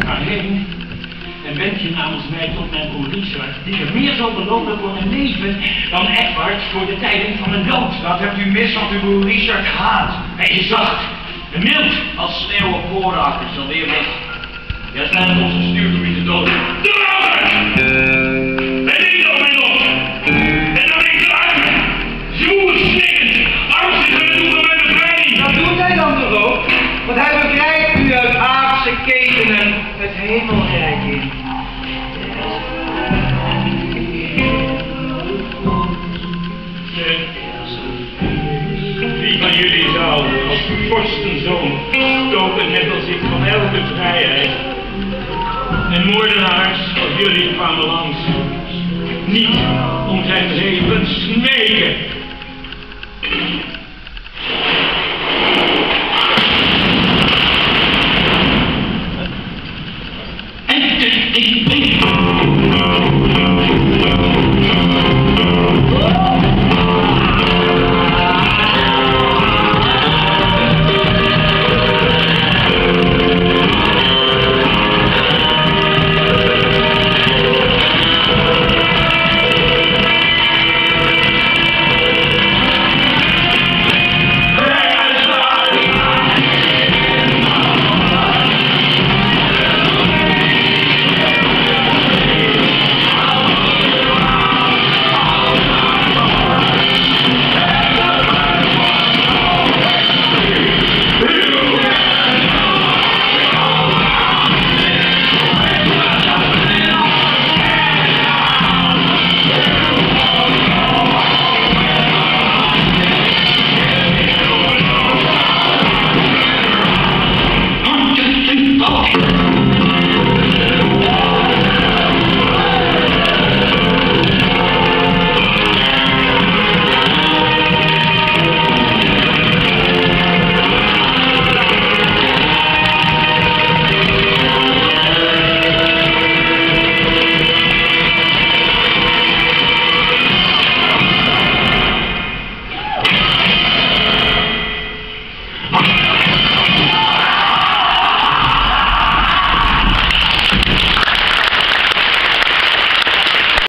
Ga heen en wend je namens mij tot mijn broer Richard, die er meer zal belonen voor mijn leven dan Edward voor de tijding van mijn dood. Dat hebt u mis, want uw broer Richard haat. Hij is zacht en mild als sneeuw op voorakers alweer weg. Jij staat ons gestuurd om je te doden. Hij denkt op mij nog. En dan ik klaar. Zwoer, snikkend, angstig en doen met bevrijding. Dat doet hij dan toch ook? Want hij bevrijdt u uit aardse ketenen het hemelrijk in. Wie van jullie zou als vorstenzoon stoken net als ik van elke vrijheid? En moordenaars als jullie kwamen langs, niet om zijn leven smeken. En